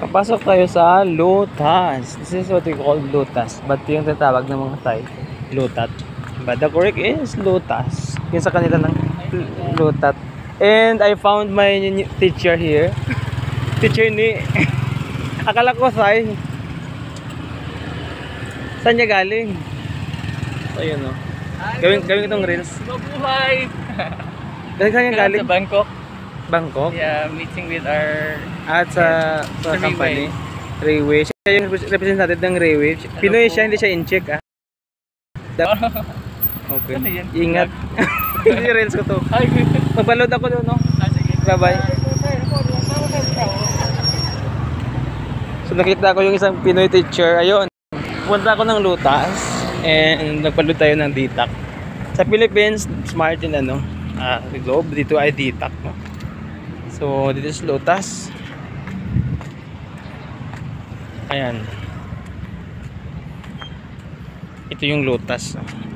Papasok tayo sa Lotus. This is what we call Lotus. But yung tatawag ng mga Thai, Lotat. But the correct is Lotus. Yung sa kanila ng Lotat. And I found my teacher here. Teacher ni... Akala ko Thai. Saan niya galing? Ayun o. Gawin itong reels. Mabuhay! Saan niya galing? Sa Bangkok. Bangkok? Yeah, meeting with our... At sa company. Rayway. Siya yung representative ng Rayway. Pinoy siya, hindi siya in-check ah. Okay. Ingat. Hindi reels ko to. Magbalod ako doon, no? Bye-bye. So nakita ko yung isang Pinoy teacher. Ayun. Punta ako ng Lotus and nagpalod tayo ng DTAC. Sa Philippines, smart din ano. Globe. Dito ay DTAC, no? So, dito is Lotus. Ayan. Ito yung Lotus.